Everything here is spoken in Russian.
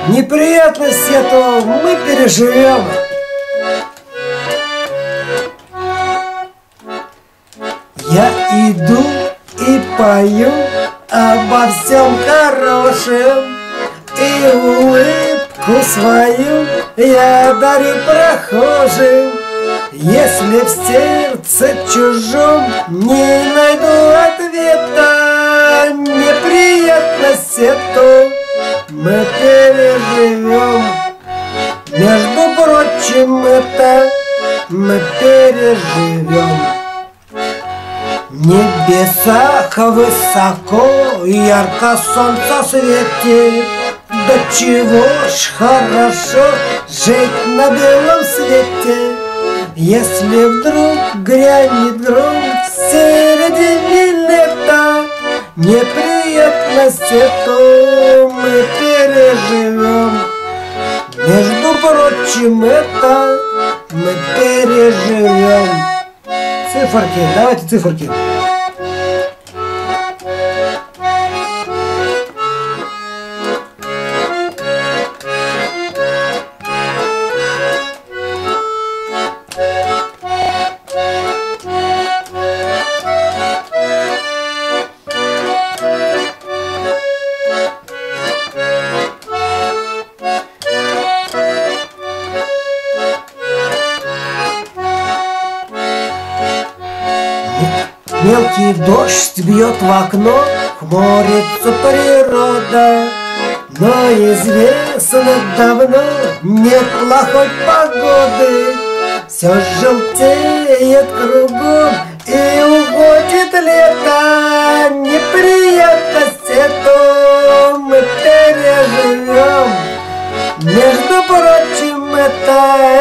Неприятность эту мы переживем. Я иду и пою обо всем хорошем, и улыбку свою я дарю прохожим. Если в сердце чужом не найду ответа, неприятность эту мы переживем. Между прочим, это мы переживем. В небесах высоко ярко солнце светит, да чего ж хорошо жить на белом свете. Если вдруг грянет гром в середине лета, неприятность эту мы переживем. Между прочим, это мы переживем. Циферки, давайте циферки. Мелкий дождь бьет в окно, хмурится природа. Но известно давно, нет плохой погоды. Все желтеет кругом и уходит лето. Неприятность эту мы переживем. Между прочим, это